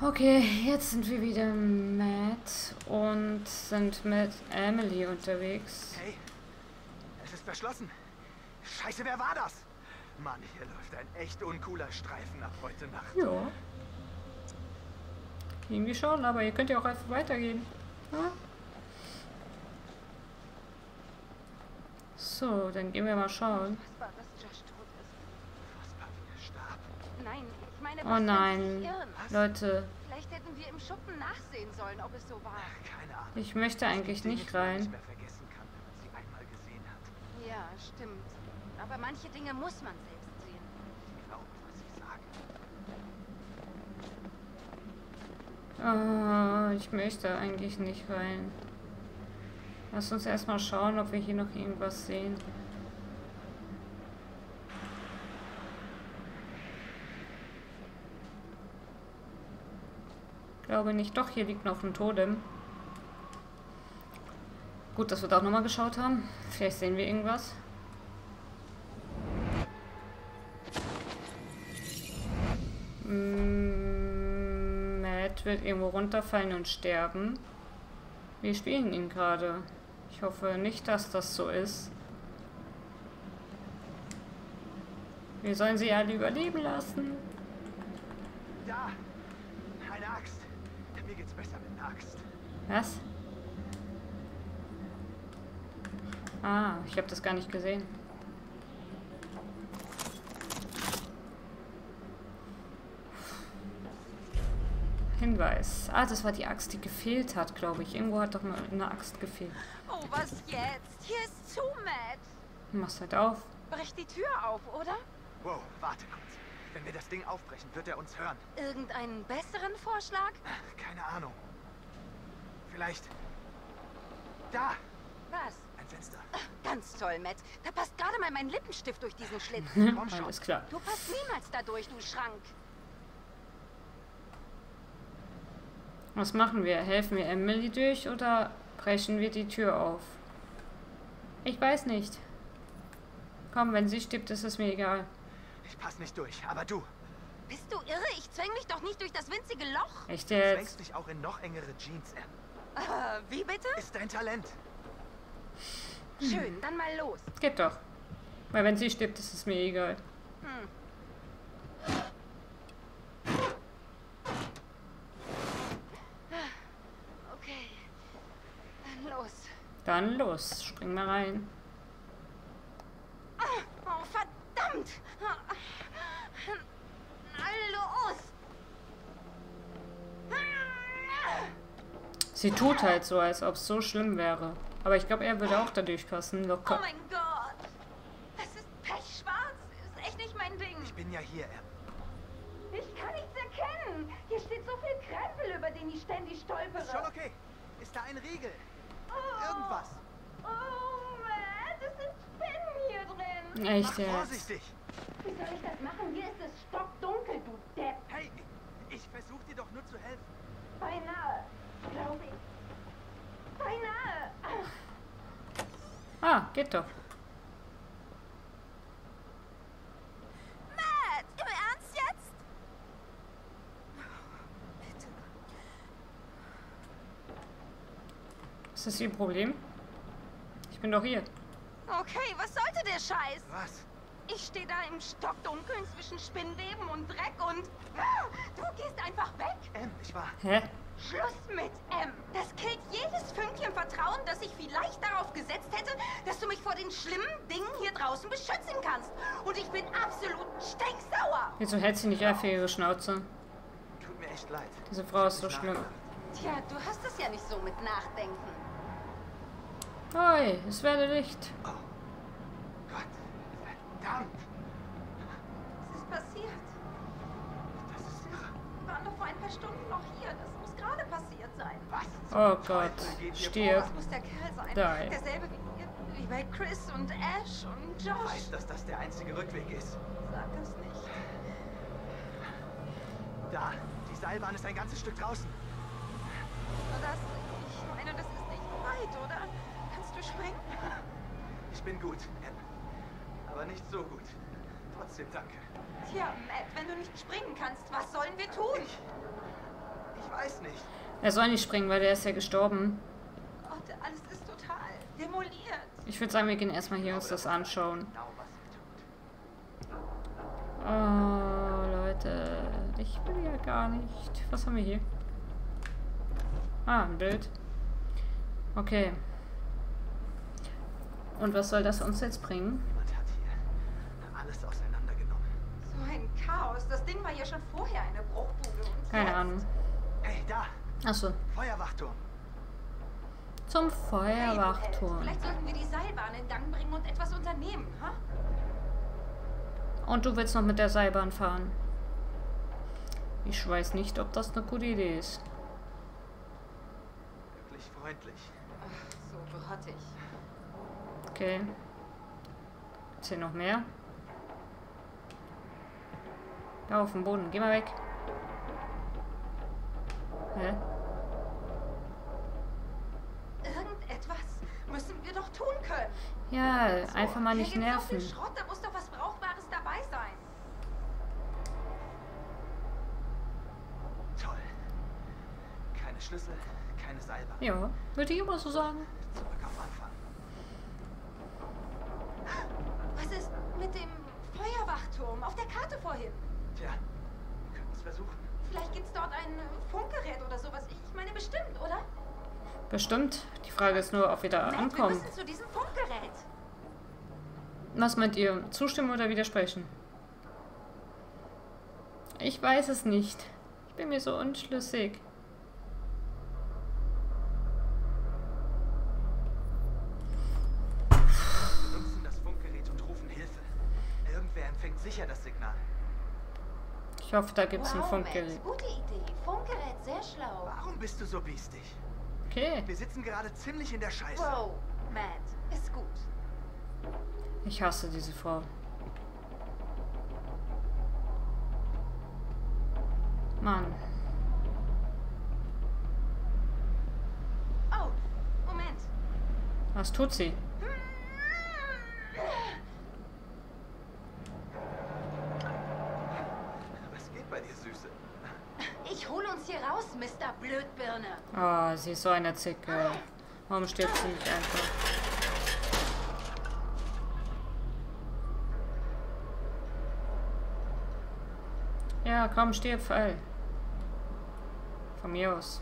Okay, jetzt sind wir wieder Matt und sind mit Emily unterwegs. Hey, es ist verschlossen. Scheiße, wer war das? Mann, hier läuft ein echt uncooler Streifen ab heute Nacht. Ja. Irgendwie schon, aber ihr könnt ja auch einfach weitergehen. Ja? So, dann gehen wir mal schauen. Was war, dass Josh tot ist? Was war, wie er starb? Nein, ich meine, Oh was, wenn nein, sie sich irren? Leute, Vielleicht hätten wir im Schuppen nachsehen sollen, ob es so war. Keine Ahnung. ich möchte eigentlich Dinge, nicht die man rein. nicht mehr vergessen kann, wenn man sie einmal gesehen hat. Ja, stimmt. Aber manche Dinge muss man selbst sehen. Ich glaube, was sie sagen. Ich möchte eigentlich nicht rein. Lass uns erstmal schauen, ob wir hier noch irgendwas sehen. Ich glaube nicht. Doch, hier liegt noch ein Totem. Gut, dass wir da auch nochmal geschaut haben. Vielleicht sehen wir irgendwas. Matt wird irgendwo runterfallen und sterben. Wir spielen ihn gerade. Ich hoffe nicht, dass das so ist. Wir sollen sie alle überleben lassen. Da! Eine Axt. Mir geht's besser mit einer Axt. Was? Ah, ich habe das gar nicht gesehen. Hinweis. Ah, das war die Axt, die gefehlt hat, glaube ich. Irgendwo hat doch mal eine Axt gefehlt. Oh, was jetzt? Hier ist zu, Matt. Mach's halt auf. Brech die Tür auf, oder? Wow, warte kurz. Wenn wir das Ding aufbrechen, wird er uns hören. Irgendeinen besseren Vorschlag? Keine Ahnung. Vielleicht... Da! Was? Ein Fenster. Ganz toll, Matt. Da passt gerade mal mein Lippenstift durch diesen Schlitz. Komm schon. Alles klar. Du passt niemals da durch, du Schrank. Was machen wir? Helfen wir Emily durch oder brechen wir die Tür auf? Ich weiß nicht. Komm, wenn sie stirbt, ist es mir egal. Ich pass nicht durch, aber du. Bist du irre? Ich zwäng mich doch nicht durch das winzige Loch. Echt Du jetzt? zwängst dich auch in noch engere Jeans, Em. Wie bitte? Ist dein Talent. Schön, dann mal los. Geht doch. Weil wenn sie stirbt, ist es mir egal. Okay, dann los. Dann los, spring mal rein. Oh, verdammt! Na los! Sie tut halt so, als ob es so schlimm wäre. Aber ich glaube, er würde auch da durchpassen, Oh locker. mein Gott! Das ist pechschwarz. Ist echt nicht mein Ding. Ich bin ja hier, Em. Ich kann nichts erkennen. Hier steht so viel Krempel, über den ich ständig stolpere. Ist schon okay. Ist da ein Riegel? Oh. Irgendwas? Oh, Matt, es sind Spinnen hier drin. Echt Mach jetzt? vorsichtig. Wie soll ich das machen? Hier ist es stockdunkel, du Depp. Hey, ich versuche dir doch nur zu helfen. Beinahe, glaube ich. Beinahe. Ah, geht doch. Matt, im Ernst jetzt? Bitte. Ist das Ihr Problem? Ich bin doch hier. Okay, was sollte der Scheiß? Was? Ich stehe da im Stockdunkeln zwischen Spinnweben und Dreck und... Du gehst einfach weg. Em, ich war... Hä? Schluss mit M. Das killt jedes Fünkchen Vertrauen, das ich vielleicht darauf gesetzt hätte, dass du mich vor den schlimmen Dingen hier draußen beschützen kannst. Und ich bin absolut stinksauer. Wieso hält sie nicht einfach ihre Schnauze? Tut mir echt leid. Diese Frau ist so schlimm. Tja, du hast es ja nicht so mit Nachdenken. Oi, es werde Licht. Oh. Gott. Verdammt. Was ist passiert? Das ist irre. Wir waren doch vor ein paar Stunden noch hier. Das muss gerade passiert sein. Was? Oh zum Gott, Teufel geht hier stirb. Das muss der Kerl sein. Die. Derselbe wie bei Chris und Ash und vor? Josh. Weiß, dass das der einzige Rückweg ist. Sag es nicht. Da. Die Seilbahn ist ein ganzes Stück draußen. Ich meine, das ist nicht weit, oder? Kannst du springen? Ich bin gut, Em. Aber nicht so gut. Trotzdem danke. Tja, Matt, wenn du nicht springen kannst, was sollen wir tun? Ich weiß nicht. Er soll nicht springen, weil der ist ja gestorben. Oh, alles ist total demoliert. Ich würde sagen, wir gehen erstmal hier uns das anschauen. Genau, was ihr tut. Oh, Leute. Ich will ja gar nicht. Was haben wir hier? Ah, ein Bild. Okay. Und was soll das uns jetzt bringen? Jemand hat hier alles auseinandergenommen. So ein Chaos. Das Ding war ja schon vorher eine Bruchbude. Und Keine jetzt? Ahnung. Hey, da! Achso. Feuerwachturm. Zum Hey, Feuerwachturm. vielleicht sollten wir die Seilbahn in Gang bringen und etwas unternehmen, ha? Und du willst noch mit der Seilbahn fahren? Ich weiß nicht, ob das eine gute Idee ist. Wirklich freundlich. Ach, so grottig. Okay. Ist hier noch mehr? Da auf dem Boden. Geh mal weg. Hä? Irgendetwas müssen wir doch tun können. Ja, einfach mal nicht Hier gibt's so nerven. viel Schrott, da muss doch was Brauchbares dabei sein. Toll. Keine Schlüssel, keine Seilbahn. Ja, würde ich immer so sagen. Zurück am Anfang. Was ist mit dem Feuerwachturm auf der Karte vorhin? Tja, wir könnten es versuchen. Vielleicht gibt's dort ein Funkgerät oder sowas. Ich meine bestimmt, oder? Bestimmt. Die Frage ist nur, ob wir da Matt, wir ankommen. müssen zu diesem Funkgerät. Was meint ihr? Zustimmen oder widersprechen? Ich weiß es nicht. Ich bin mir so unschlüssig. Wir nutzen das Funkgerät und rufen Hilfe. Irgendwer empfängt sicher das Signal. Ich hoffe, da gibt es ein Wow, Funkgerät. Matt, gute Idee. Funkgerät, sehr schlau. Warum bist du so biestig? Okay. Wir sitzen gerade ziemlich in der Scheiße. Wow, Matt, ist gut. Ich hasse diese Frau. Mann. Oh, Moment. Was tut sie? Was geht bei dir, Süße? Ich hole uns hier raus, Mr. Blödbirne. Oh, sie ist so eine Zicke. Warum stirbt sie nicht einfach? Ja, komm, stirb, Fall. Von mir aus.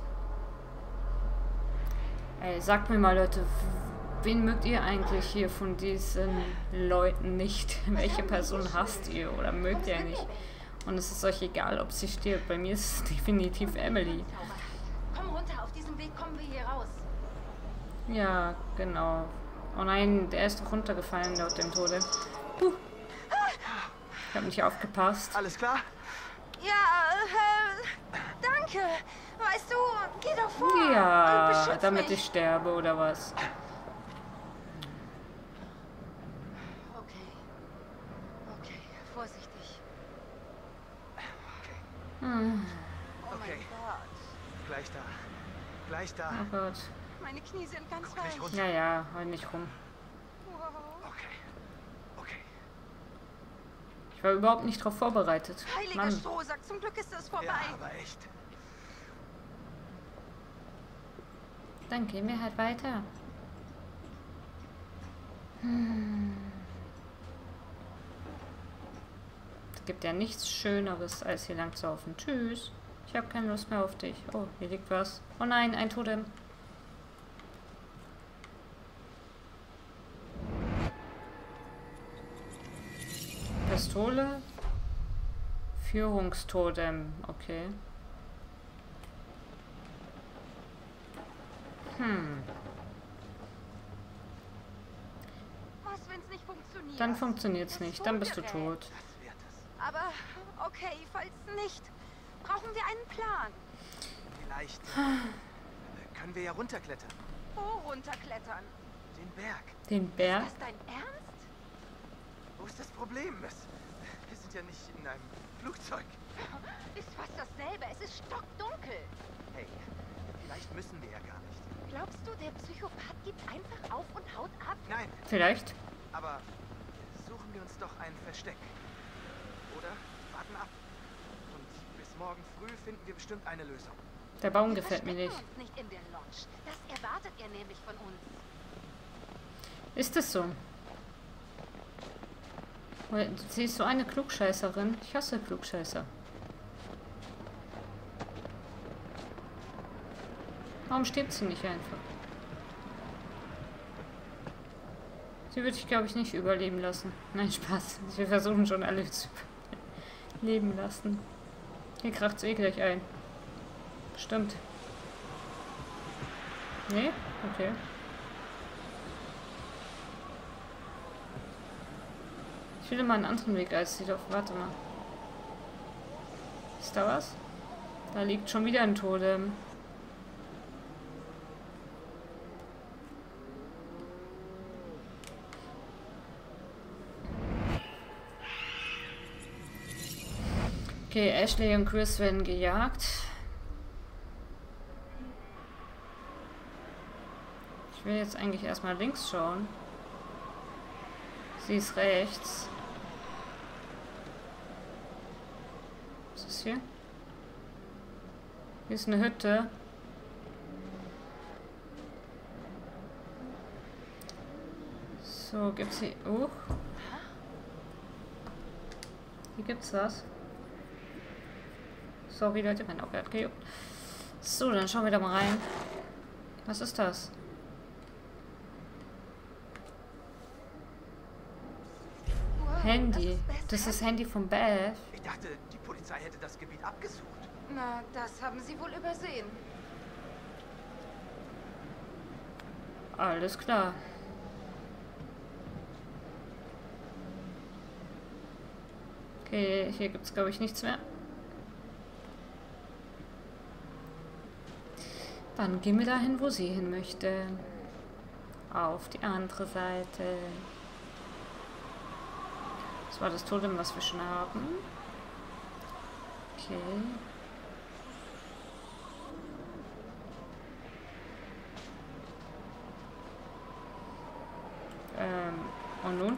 Ey, sagt mir mal, Leute, wen mögt ihr eigentlich hier von diesen Leuten nicht? Welche Person hasst ihr oder mögt ihr nicht? Und es ist euch egal, ob sie stirbt. Bei mir ist es definitiv Emily. Komm runter, auf diesem Weg kommen wir hier raus. Ja, genau. Oh nein, der ist doch runtergefallen laut dem Tode. Ich habe nicht aufgepasst. Alles klar? Ja, danke. Weißt du, geh doch vor und Ja, beschütz damit mich. ich sterbe oder was? Okay. Okay, vorsichtig. Hm, Oh Okay. mein Gott. Gleich da. Gleich da. oh Gott. Meine Knie sind ganz Guck nicht weich. runter. Ja, ja, heul nicht rum. Wow. Okay. Okay. Ich war überhaupt nicht darauf vorbereitet. Heiliger Mann. Strohsack, zum Glück ist es vorbei. Ja, aber echt. Dann gehen wir halt weiter. Es gibt ja nichts Schöneres, als hier lang zu laufen. Tschüss. Ich habe keine Lust mehr auf dich. Oh, hier liegt was. Oh nein, ein Totem. Pistole. Führungstotem. Okay. Was, wenn es nicht funktioniert? Dann funktioniert's Das nicht. Dann bist du Funkgerät. tot. Das wird es. Aber, okay, falls nicht, brauchen wir einen Plan. Vielleicht können wir ja runterklettern. Wo runterklettern? Den Berg. Den Bär? Ist das dein Ernst? Wo ist das Problem? Wir sind ja nicht in einem Flugzeug. Ist fast dasselbe. Es ist stockdunkel. Hey, vielleicht müssen wir ja gar nicht. Glaubst du, der Psychopath gibt einfach auf und haut ab? Nein, Vielleicht. aber suchen wir uns doch ein Versteck. Oder warten ab. Und bis morgen früh finden wir bestimmt eine Lösung. Der Baum gefällt mir nicht. Nicht in der Lodge. Das erwartet er nämlich von uns. Ist es so? Sie ist so eine Klugscheißerin. Ich hasse Klugscheißer. Warum stirbt sie nicht einfach? Sie würde ich, glaube ich, nicht überleben lassen. Nein, Spaß. Wir versuchen schon alle zu leben lassen. Hier kracht es eh gleich ein. Stimmt. Nee? Okay. Ich will immer einen anderen Weg als sie doch. Warte mal. Ist da was? Da liegt schon wieder ein Totem. Okay, Ashley und Chris werden gejagt. Ich will jetzt eigentlich erstmal links schauen. Sie ist rechts. Was ist hier? Hier ist eine Hütte. So, gibt's hier... Hier gibt's was. Sorry, Leute, mein Auge hat gejuckt. So, dann schauen wir da mal rein. Was ist das? Wow, Handy. Das ist das Handy von Beth. Ich dachte, die Polizei hätte das Gebiet abgesucht. Na, das haben sie wohl übersehen. Alles klar. Okay, hier gibt es, glaube ich, nichts mehr. Dann gehen wir dahin, wo sie hin möchte. Auf die andere Seite. Das war das Totem, was wir schon haben. Okay. Und nun?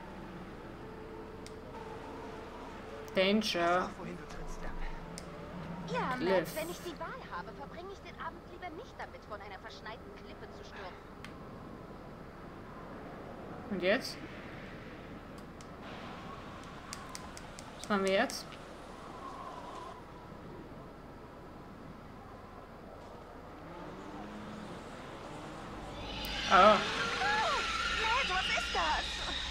Danger. Wohin du trittst, Sam. Ja, Matt, Cliff. wenn ich die Wahl habe, verbringe ich den Abend lieber nicht damit, von einer verschneiten Klippe zu stürzen. Und jetzt? Was machen wir jetzt? Oh. Matt, was ist das?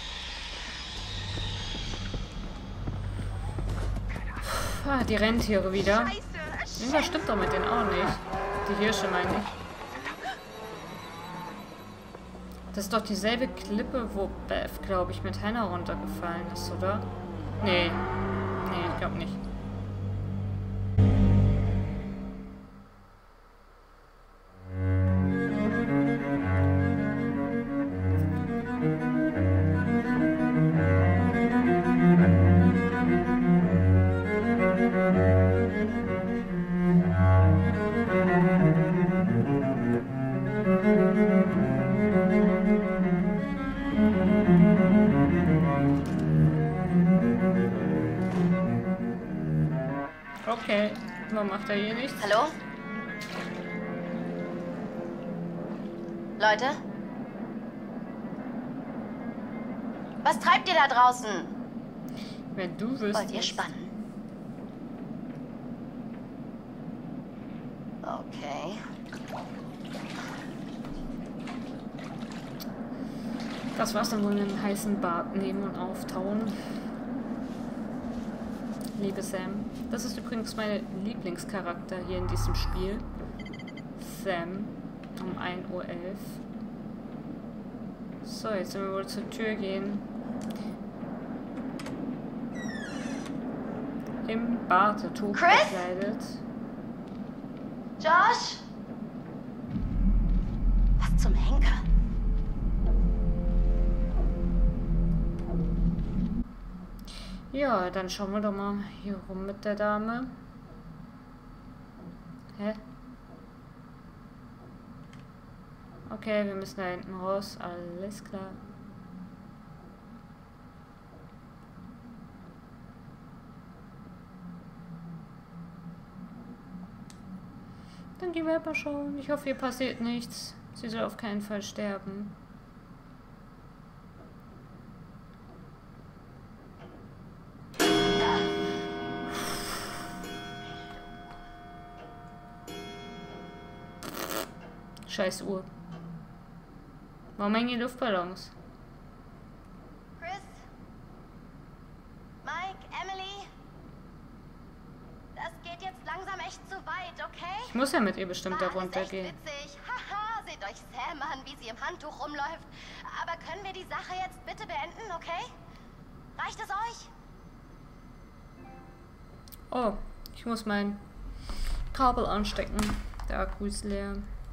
Ah, die Rentiere wieder. Scheiße, Irgendwas stimmt doch mit denen auch nicht. Die Hirsche meine ich. Das ist doch dieselbe Klippe, wo Beth, glaube ich, mit Hannah runtergefallen ist, oder? Nee. Nee, ich glaube nicht. Okay, warum macht er hier nichts? Hallo? Leute? Was treibt ihr da draußen? Wenn du wüsstest. Wollt ihr spannen? Okay. Das war's dann wohl einen heißen Bad nehmen und auftauen. Liebe Sam. Das ist übrigens mein Lieblingscharakter hier in diesem Spiel. Sam. Um 1:11 Uhr. So, jetzt sind wir wohl zur Tür gehen. Im Bartetuch Chris? gekleidet. Josh? Was zum Henker? Ja, dann schauen wir doch mal hier rum mit der Dame. Hä? Okay, wir müssen da hinten raus. Alles klar. Dann gehen wir mal schauen. Ich hoffe, ihr passiert nichts. Sie soll auf keinen Fall sterben. Scheiß Uhr. Warum hängen hier Luftballons? Chris? Mike? Emily? Das geht jetzt langsam echt zu weit, okay? Ich muss ja mit ihr bestimmt da War alles runtergehen. echt witzig. Haha, seht euch Sam an, wie sie im Handtuch rumläuft. Aber können wir die Sache jetzt bitte beenden, okay? Reicht es euch? Oh, ich muss mein Kabel anstecken. Der Akku ist leer.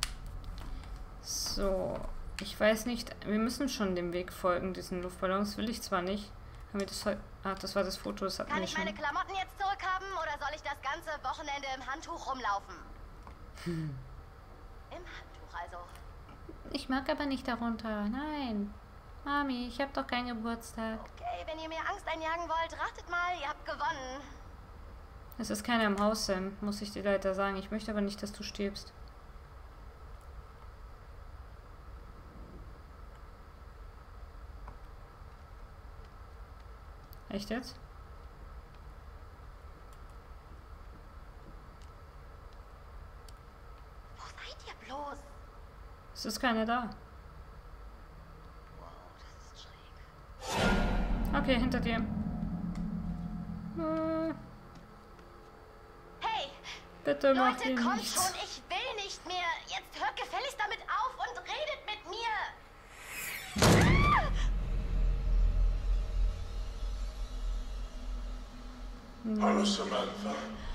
So, ich weiß nicht, wir müssen schon dem Weg folgen, diesen Luftballons. Will ich zwar nicht. Haben wir das heute... Ach, das war das Foto, das hatten Kann wir ich schon. meine Klamotten jetzt zurückhaben oder soll ich das ganze Wochenende im Handtuch rumlaufen? Im Handtuch also. Ich mag aber nicht darunter. Nein. Mami, ich habe doch keinen Geburtstag. Okay, wenn ihr mir Angst einjagen wollt, ratet mal, ihr habt gewonnen. Es ist keiner im Haus, Sam, muss ich dir leider sagen. Ich möchte aber nicht, dass du stirbst. Echt jetzt? Wo seid ihr bloß? Es ist keiner da. Wow, das ist schräg. Okay, hinter dir. Hey, Bitte mach Leute, hier kommt nichts. schon, ich will nicht mehr. Jetzt hört gefälligst damit auf und redet mit mir. Hallo Samantha,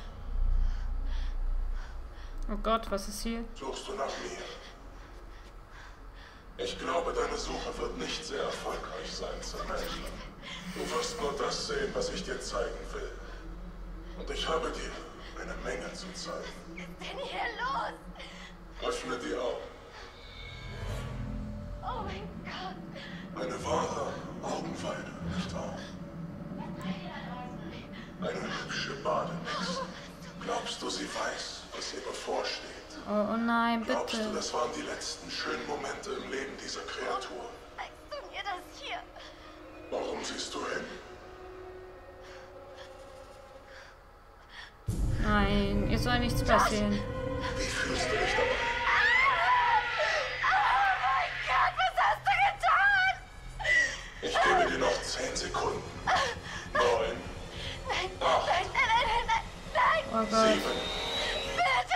Oh Gott, was ist hier? suchst du nach mir? Ich glaube, deine Suche wird nicht sehr erfolgreich sein, Samantha. Du wirst nur das sehen, was ich dir zeigen will. Und ich habe dir eine Menge zu zeigen. Was ist denn hier los? Öffne die Augen. Oh mein Gott. Eine wahre Augenweide, nicht wahr? Eine hübsche Badenix. Glaubst du, sie weiß, was ihr bevorsteht? Oh nein, Glaubst du, bitte. das waren die letzten schönen Momente im Leben dieser Kreatur? Zeigst du mir das hier? Warum siehst du hin? Nein, ihr soll nichts passieren. Wie fühlst du dich dabei? Oh mein Gott, was hast du getan? Ich gebe dir noch 10 Sekunden. 9, 8, Nein. Oh Gott. 7. Bitte,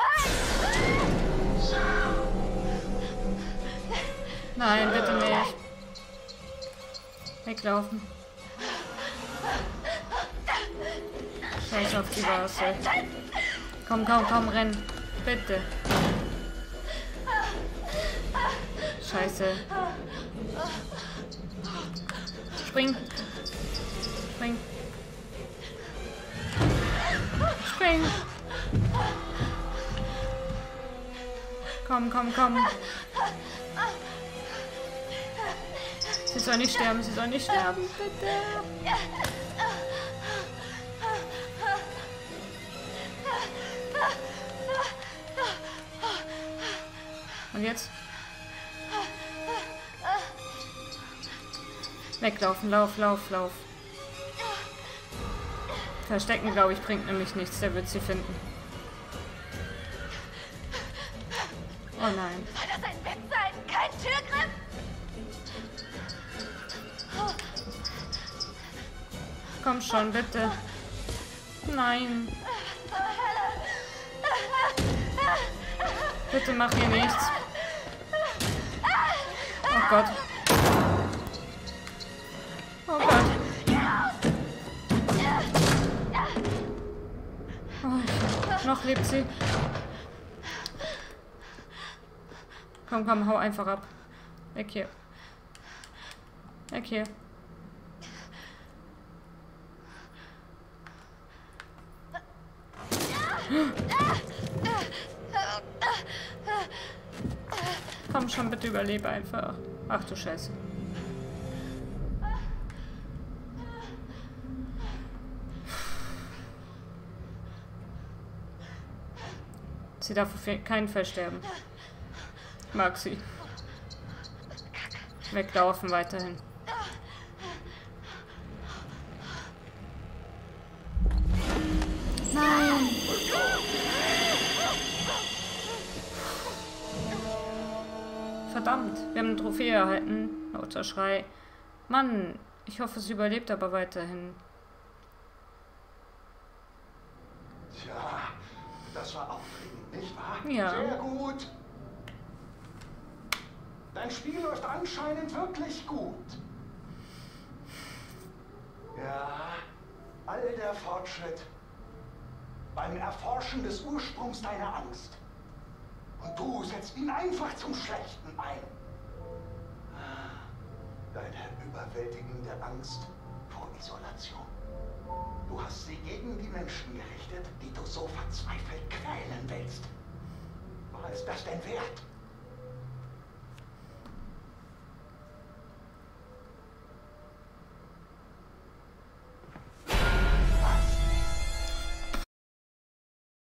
nein. Nein, bitte nicht. Weglaufen. Scheiß auf die Vase. Komm, komm, komm, renn. Bitte. Scheiße. Spring. Spring. Spring. Komm, komm, komm. Sie soll nicht sterben, sie soll nicht sterben, bitte. Und jetzt? Weglaufen, lauf, lauf, lauf. Verstecken, glaube ich, bringt nämlich nichts. Der wird sie finden. Oh nein. Soll das ein Witz sein? Kein Türgriff? Komm schon, bitte. Nein. Bitte mach hier nichts. Oh Gott. Oh Gott. Oh, noch lebt sie. Komm, komm, hau einfach ab. Weg hier. Weg hier. Komm schon, bitte überlebe einfach. Ach du Scheiße. Sie darf auf keinen Fall sterben. Ich mag sie. Weglaufen weiterhin. Nein! Verdammt, wir haben eine Trophäe erhalten. Lauter Schrei. Mann, ich hoffe, sie überlebt aber weiterhin. Tja, das war aufregend, nicht wahr? Ja. Sehr gut. Dein Spiel läuft anscheinend wirklich gut. Ja, all der Fortschritt beim Erforschen des Ursprungs deiner Angst. Und du setzt ihn einfach zum Schlechten ein. Deine überwältigende Angst vor Isolation. Du hast sie gegen die Menschen gerichtet, die du so verzweifelt quälen willst. War es das denn wert?